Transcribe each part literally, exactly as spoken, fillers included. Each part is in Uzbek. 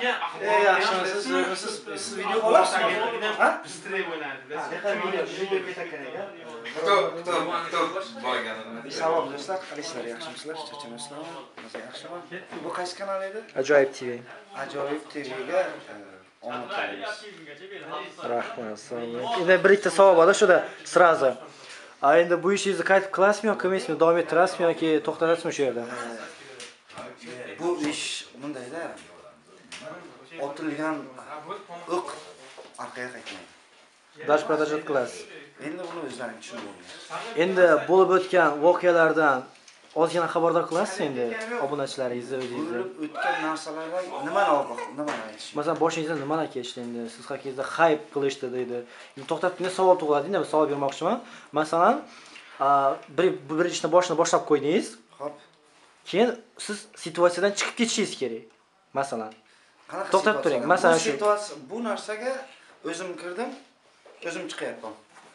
Ey, yaxshimisiz, siz siz video olasizmi? Ha? Bыстрее o'ynadi. Video ketgan ekan. Kto, kto, kto bo'lgan? Salom do'stlar, qalisizlar, yaxshimisizlar? Charchamasizlarmi? Maza yaxshimi? Bu qaysi kanal edi? Ajoyib T V. Ajoyib T V'ga omad tilaymiz. Rahmat, assalomu. Endi bir ikkita savol bor-da, shuda srazi. A endi bu ishingizni qaytib qilasizmi yoki qilmaysizmi? Davom ettirasizmi yoki to'xtatasizmi shu yerda? Bu ish bundayda otilgan o'q orqaga qaytmaydi. Dash продолжать qilasiz. Endi buni o'zlaring tushunib. Endi bo'lib o'tgan voqealardan ozgina xabardor qilasiz endi obunachilaringizni o'zingizni. Bo'lib o'tgan narsalardan nimani ogoh, nimani aytish? Masalan, boshingizdan nimalar kechdi endi? Siz haqingizda hype qilishdi deydi. Endi to'xtatib ne savol tug'iladi, endi bir savol bermoqchiman. Masalan, bir bir ishni boshini boshlab qo'ydingiz. Xo'p. Keyin siz situatsiyadan chiqib ketishingiz kerak. Masalan, qanaqa to'xtab turing. Masalan, shu situatsiya bu narsaga o'zim kirdim, o'zim chiqyapman.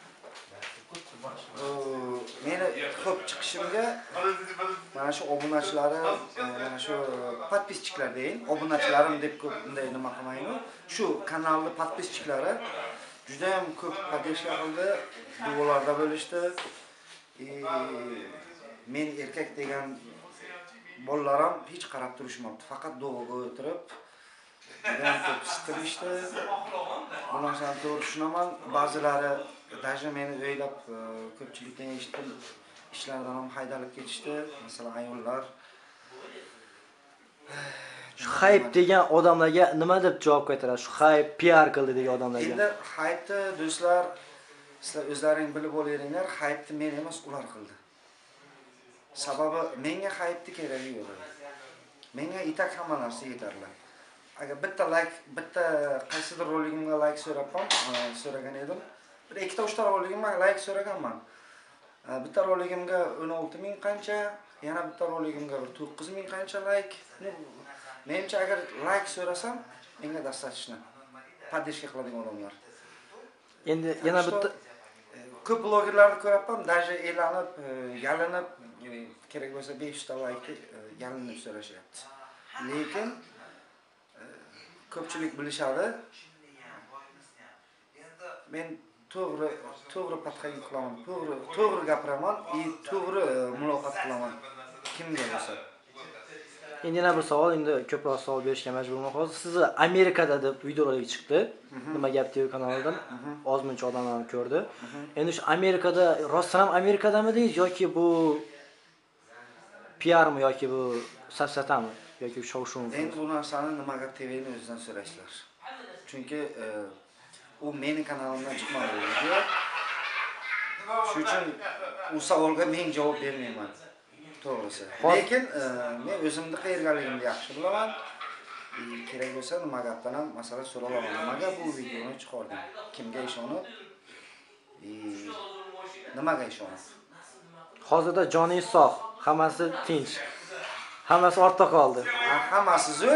Meni ko'p chiqishimga mana shu obunachilari, mana shu podpischiklar deyin, obunachilarim deb ko'p bunday nima qilmayman. Shu kanalni podpischiklari juda ham ko'p podдержка qildi, duolarda bo'lishdi. Men erkak degan bolalarim hech qarab turishmabdi, faqat duoga o'tirib juda ham ko'p siqilishdi. Bu narsani to'g'ri tushunaman. Ba'zilari даже meni o'ylab ko'pchilikdan eshitdim, ishlardan ham haydalib ketishdi. Masalan, ayollar. Shu hype degan odamlarga nima deb javob qaytarasiz? Shu hype P R qildi degan odamlarga. Endi hype'ni do'stlar, sizlar o'zlaring bilib olaveringlar, hype'ni men emas, ular qildi. Sababi menga hype'ni keragi yo'q. Menga itak hamma narsa yetarli. Agar bitta like, bitta qaysidir roligimga like so'rabman, so'ragan edim. Bir ikkita uchta roligimga like so'raganman. Bitta roligimga o'n olti ming qancha, yana bitta roligimga bir to'qqiz ming qancha like. Menimcha agar like so'rasam, menga dastatishni podдержка qiladigan odamlar. Endi yana bitta ko'p blogerlarni ko'rapman, даже e'lanib, yalinib, kerak bo'lsa besh yuz ta like yalinib so'rashyapti. Lekin ko'pchilik bilishadi. Men to'g'ri, to'g'ri patxaga qilaman, to'g'ri, to'g'ri gapiraman, va to'g'ri muloqot qilaman kimga bo'lsa. Endi yana bir savol, endi ko'proq savol berishga majburman hozir. Sizni Amerikada deb videorolik chiqdi. Nima gap T V kanalidan ozmuncha odamlar ko'rdi. Endi shu Amerikada, rostdan ham Amerikadamidingiz yoki bu P R mi yoki bu safsatami yoki shov-shuvmi? Endi bu narsani nima gap T V'ni o'zidan so'raysizlar. Chunki u meni kanalimdan chiqmadi video. Shuning uchun u savolga men javob bermayman. To'g'risi. Lekin men o'zimni qayergaligimni yaxshi bilaman. Kerak bo'lsa nima gapdan ham masalan so'ralaman. Nimaga bu videoni chiqardim? Kimga ishonib? Nimaga ishonib? Hozirda joningiz sog', hammasi tinch. Hammasi ortda qoldi. Hammasi zo'r.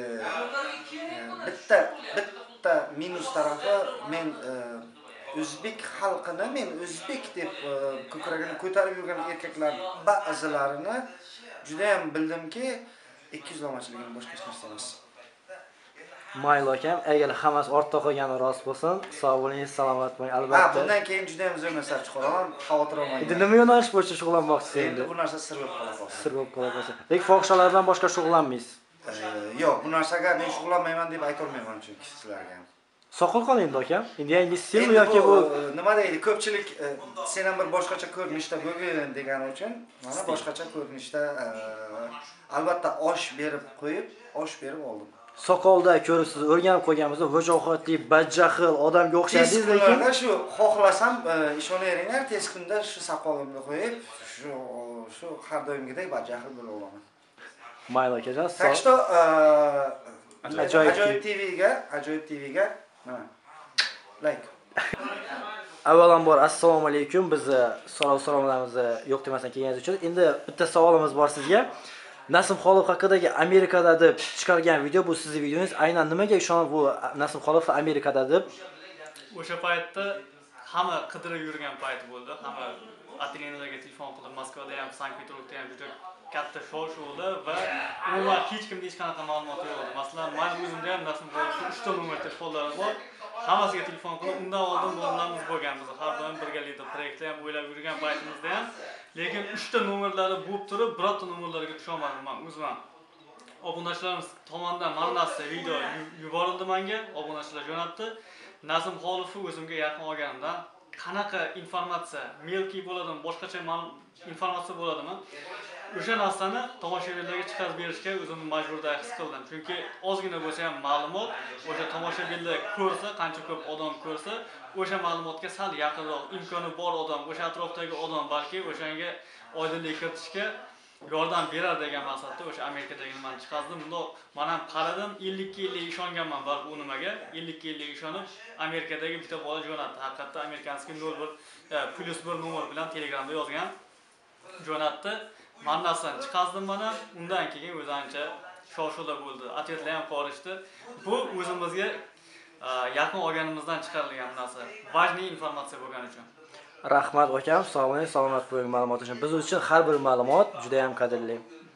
Bitta bitta minus tarafi men o'zbek xalqini, men o'zbek deb ko'kragini ko'tarib yurgan erkaklar ba'zilarini juda ham bildimki, ikki yuz lomachiligini boshqa hech narsa emas. Mayli akam, agar hammasi ortda qolgani rost bo'lsin, sog' bo'ling, salomat bo'ling, albatta. Ha, bundan keyin juda ham zo'r narsa chiqaraman, xavotir olmang. Endi nima yo'nalish bo'yicha shug'ullanmoqchisiz endi? Bu narsa sir bo'lib qoladi. Sir bo'lib qoladi. Lekin fohishalar bilan boshqa shug'ullanmaysiz. Yo'q, bu narsaga men shug'ullanmayman deb ayta olmayman chunki sizlarga. Soqol qoling endi akam. Endi yangi stil yoki bu nima deydi? Ko'pchilik sen ham bir boshqacha ko'rinishda bo'lgin degani uchun, mana boshqacha ko'rinishda albatta osh berib qo'yib, osh berib oldim. Soqolda ko'ribsiz, o'rganib qo'yganmiz, vajohatli, badjahl odamga o'xshadingiz, lekin shu xohlasam ishonaveringlar, tez kunda shu soqolimni qo'yib, shu shu har doimgidek badjahl bo'lib olaman. Mayli akajon. Так что ajoyib T V'ga, ajoyib T V'ga mana like. Avvalambor assalomu alaykum. Bizni so'rov-so'rovlarimizni yo'q demasdan kelganingiz uchun. Endi bitta savolimiz bor sizga. Nasim Xolov haqidagi Amerikada deb chiqargan video, bu sizning videongiz. Aynan nimaga ishonib bu Nasim Xolov Amerikada deb? O'sha paytda hamma qidirib yurgan payt bo'ldi. Hamma atelyelarga telefon qilib, Moskvada ham, Sankt-Peterburgda ham juda katta shov-shuvlar va umuman hech kimda hech qanaqa ma'lumot yo'q edi. Masalan, men o'zimda ham nasim bo'lib, uchta nomer telefonlarim bor. Hammasiga telefon qilib, undan oldin bo'lganimiz bo'lganmiz. Har doim birgalikda proyektda ham o'ylab yurgan paytimizda ham, lekin uchta nomerlari bo'lib turib, birorta nomerlarga tusha olmadim men o'zim. Obunachilarimiz tomonidan ma'lumotlar video yuborildi menga, obunachilar jo'natdi. Nazim Xolifov o'zimga yaqin olganimdan qanaqa informatsiya, melki bo'ladimi, boshqacha informatsiya bo'ladimi? O'sha narsani tomoshabinlarga chiqarib berishga o'zimni majburda his qildim. Chunki ozgina bo'lsa ham ma'lumot, o'sha tomoshabinlar ko'rsa, qancha ko'p odam ko'rsa, o'sha ma'lumotga sal yaqinroq imkoni bor odam, o'sha atrofdagi odam balki o'shanga oydinlik kiritishga yordam berar degan maqsadda o'sha Amerikadagi nimani chiqardim. Bunda men ham qaradim, ellik ga ellik ishonganman bor u nimaga. ellik ga ellik ishonib Amerikadagi bitta bola jo'natdi. Haqiqatda amerikanskiy nol bir plus bir nomer bilan Telegramda yozgan jo'natdi. Men narsani chiqardim mana. Undan keyin o'zancha shov-shuvlar bo'ldi. Atletlar ham qorishdi. Bu o'zimizga yaqin olganimizdan chiqarilgan narsa. Vajniy informatsiya bo'lgani uchun. Rahmat akam, sog'lik, salomat bo'ling ma'lumot uchun. Biz uchun har bir ma'lumot juda ham qadrli.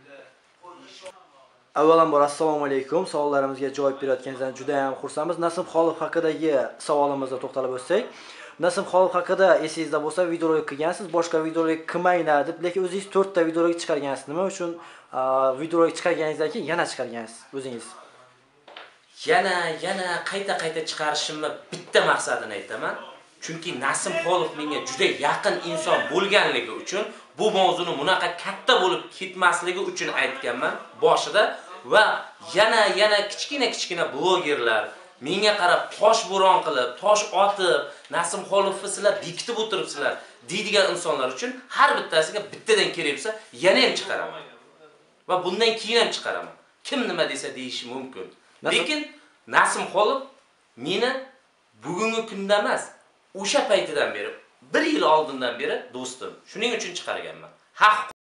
Avvalambor assalomu alaykum. Savollarimizga javob berayotganingizdan juda ham xursandmiz. Nasim Xolif haqidagi savolimizga to'xtalib o'tsak, Nasim Xolif haqida esingizda bo'lsa, videorolik qilgansiz, boshqa videorolik qilmayna deb, lekin o'zingiz to'rtta videorolik chiqargansiz. Nima uchun videorolik chiqarganingizdan keyin yana chiqargansiz o'zingiz? Yana, yana qayta-qayta chiqarishimni bitta maqsadini aytaman. Chunki Nasim Xolif menga juda yaqin inson bo'lganligi uchun bu mavzuni bunaqa katta bo'lib ketmasligi uchun aytganman boshida va yana yana kichkina-kichkina blogerlar menga qarab tosh bo'ron qilib, tosh otib, Nasim Xolifni sizlar bekitib o'tiribsizlar deydigan insonlar uchun har bittasiga bittadan kerak bo'lsa, yana ham chiqaraman. Va bundan keyin ham chiqaraman. Kim nima desa deyishi mumkin. Lekin Nasim Xolif meni bugungi kunda emas, o'sha paytidan beri, bir yil oldindan beri do'stim. Shuning uchun chiqarganman. Haq